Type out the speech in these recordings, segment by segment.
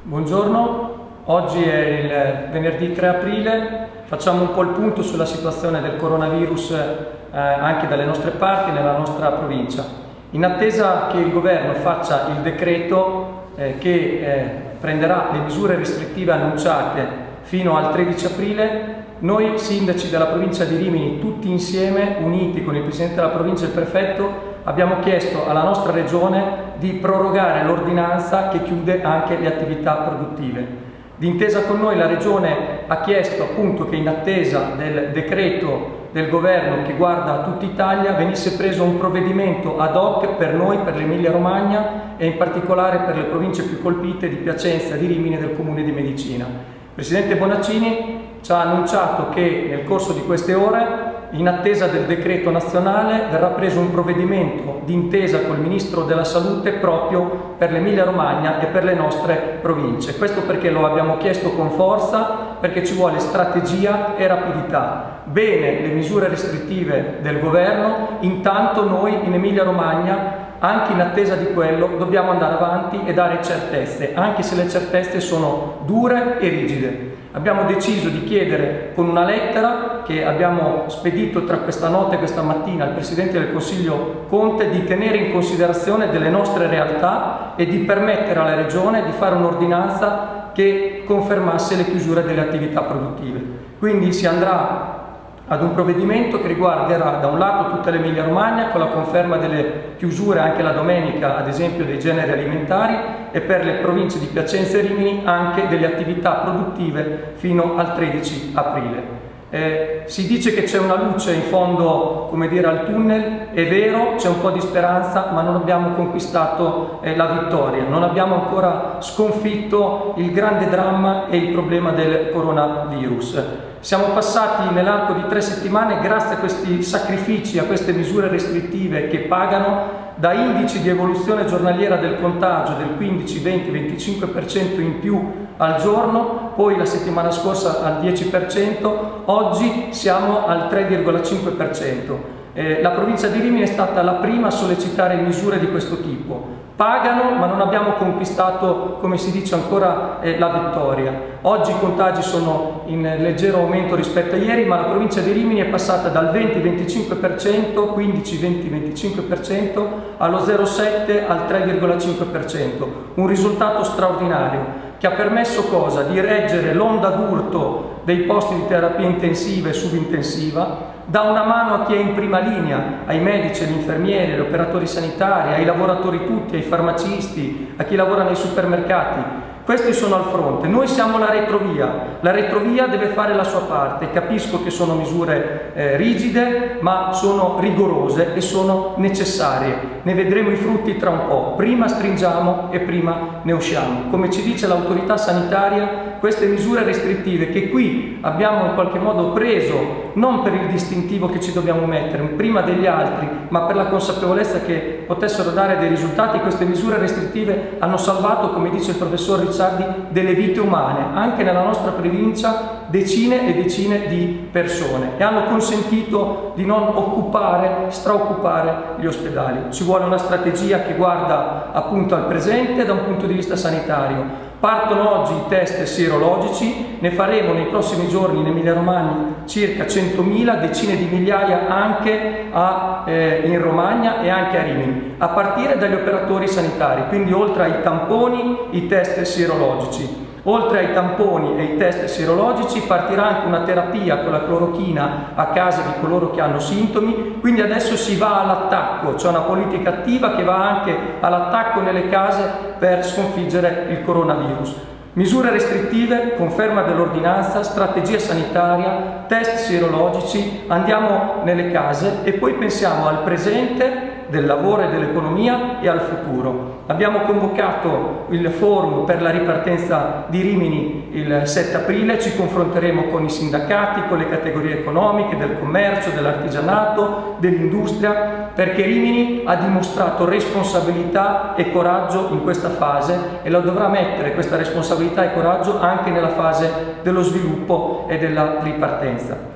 Buongiorno, oggi è il venerdì 3 aprile, facciamo un po' il punto sulla situazione del coronavirus anche dalle nostre parti, nella nostra provincia. In attesa che il governo faccia il decreto che prenderà le misure restrittive annunciate fino al 13 aprile, noi sindaci della provincia di Rimini, tutti insieme, uniti con il Presidente della provincia e il Prefetto, abbiamo chiesto alla nostra Regione di prorogare l'ordinanza che chiude anche le attività produttive. D'intesa con noi la Regione ha chiesto appunto che in attesa del decreto del governo che guarda tutta Italia venisse preso un provvedimento ad hoc per noi, per l'Emilia Romagna e in particolare per le province più colpite di Piacenza, di Rimini e del Comune di Medicina. Il Presidente Bonaccini ci ha annunciato che nel corso di queste ore, in attesa del decreto nazionale, verrà preso un provvedimento d'intesa col Ministro della Salute proprio per l'Emilia Romagna e per le nostre province. Questo perché lo abbiamo chiesto con forza, perché ci vuole strategia e rapidità. Bene le misure restrittive del governo, intanto noi in Emilia Romagna, anche in attesa di quello, dobbiamo andare avanti e dare certezze, anche se le certezze sono dure e rigide. Abbiamo deciso di chiedere con una lettera che abbiamo spedito tra questa notte e questa mattina al Presidente del Consiglio Conte di tenere in considerazione delle nostre realtà e di permettere alla Regione di fare un'ordinanza che confermasse le chiusure delle attività produttive. Quindi si andrà ad un provvedimento che riguarderà da un lato tutta l'Emilia Romagna con la conferma delle chiusure anche la domenica, ad esempio dei generi alimentari, e per le province di Piacenza e Rimini anche delle attività produttive fino al 13 aprile. Si dice che c'è una luce in fondo, come dire, al tunnel, è vero, c'è un po' di speranza, ma non abbiamo conquistato la vittoria, non abbiamo ancora sconfitto il grande dramma e il problema del coronavirus. Siamo passati nell'arco di 3 settimane, grazie a questi sacrifici, a queste misure restrittive che pagano, da indici di evoluzione giornaliera del contagio del 15, 20, 25% in più al giorno, poi la settimana scorsa al 10%, oggi siamo al 3,5%. La provincia di Rimini è stata la prima a sollecitare misure di questo tipo. Pagano, ma non abbiamo conquistato, come si dice ancora, la vittoria. Oggi i contagi sono in leggero aumento rispetto a ieri, ma la provincia di Rimini è passata dal 20-25%, 15-20-25%, allo 0,7% al 3,5%. Un risultato straordinario che ha permesso cosa? Di reggere l'onda d'urto dei posti di terapia intensiva e subintensiva, dà una mano a chi è in prima linea, ai medici, agli infermieri, agli operatori sanitari, ai lavoratori tutti, ai farmacisti, a chi lavora nei supermercati. Questi sono al fronte, noi siamo la retrovia deve fare la sua parte. Capisco che sono misure rigide, ma sono rigorose e sono necessarie. Ne vedremo i frutti tra un po', prima stringiamo e prima ne usciamo. Come ci dice l'autorità sanitaria, queste misure restrittive che qui abbiamo in qualche modo preso, non per il distintivo che ci dobbiamo mettere prima degli altri, ma per la consapevolezza che potessero dare dei risultati, queste misure restrittive hanno salvato, come dice il professor Ricciardi, delle vite umane, anche nella nostra provincia decine e decine di persone, e hanno consentito di non straoccupare gli ospedali. Ci vuole una strategia che guarda appunto al presente da un punto di vista sanitario. Partono oggi i test sierologici, ne faremo nei prossimi giorni in Emilia Romagna circa 100.000, decine di migliaia anche in Romagna e anche a Rimini, a partire dagli operatori sanitari, quindi oltre ai tamponi, i test sierologici. Oltre ai tamponi e ai test sierologici partirà anche una terapia con la clorochina a casa di coloro che hanno sintomi, quindi adesso si va all'attacco, c'è una politica attiva che va anche all'attacco nelle case per sconfiggere il coronavirus. Misure restrittive, conferma dell'ordinanza, strategia sanitaria, test sierologici, andiamo nelle case e poi pensiamo al presente del lavoro e dell'economia e al futuro. Abbiamo convocato il forum per la ripartenza di Rimini il 7 aprile, ci confronteremo con i sindacati, con le categorie economiche, del commercio, dell'artigianato, dell'industria, perché Rimini ha dimostrato responsabilità e coraggio in questa fase e lo dovrà mettere questa responsabilità e coraggio anche nella fase dello sviluppo e della ripartenza.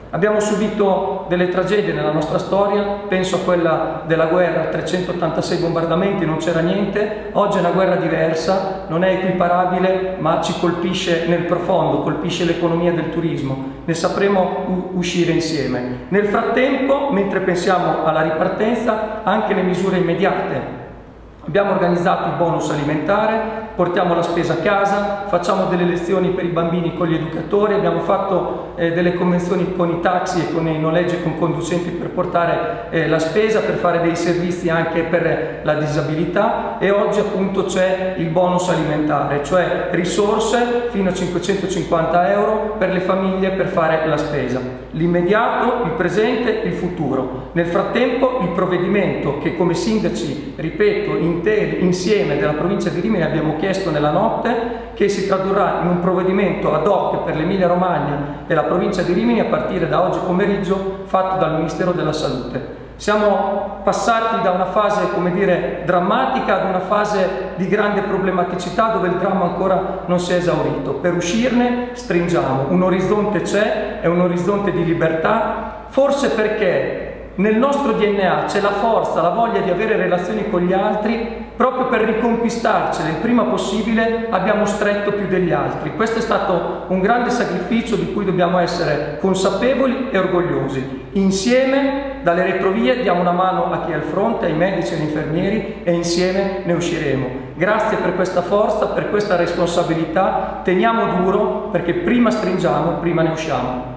Abbiamo subito delle tragedie nella nostra storia, penso a quella della guerra, 386 bombardamenti, non c'era niente. Oggi è una guerra diversa, non è equiparabile, ma ci colpisce nel profondo, colpisce l'economia del turismo. Ne sapremo uscire insieme. Nel frattempo, mentre pensiamo alla ripartenza, anche le misure immediate. Abbiamo organizzato il bonus alimentare, portiamo la spesa a casa, facciamo delle lezioni per i bambini con gli educatori, abbiamo fatto delle convenzioni con i taxi e con i noleggi con conducenti per portare la spesa, per fare dei servizi anche per la disabilità, e oggi appunto c'è il bonus alimentare, cioè risorse fino a 550 euro per le famiglie per fare la spesa. L'immediato, il presente, il futuro. Nel frattempo il provvedimento che come sindaci, ripeto, insieme della provincia di Rimini abbiamo chiesto nella notte, che si tradurrà in un provvedimento ad hoc per l'Emilia Romagna e la provincia di Rimini a partire da oggi pomeriggio, fatto dal Ministero della Salute. Siamo passati da una fase, come dire, drammatica ad una fase di grande problematicità dove il dramma ancora non si è esaurito. Per uscirne stringiamo, un orizzonte c'è, è un orizzonte di libertà, forse perché nel nostro DNA c'è la forza, la voglia di avere relazioni con gli altri, proprio per riconquistarcele il prima possibile abbiamo stretto più degli altri. Questo è stato un grande sacrificio di cui dobbiamo essere consapevoli e orgogliosi. Insieme dalle retrovie diamo una mano a chi è al fronte, ai medici e agli infermieri, e insieme ne usciremo. Grazie per questa forza, per questa responsabilità, teniamo duro perché prima stringiamo, prima ne usciamo.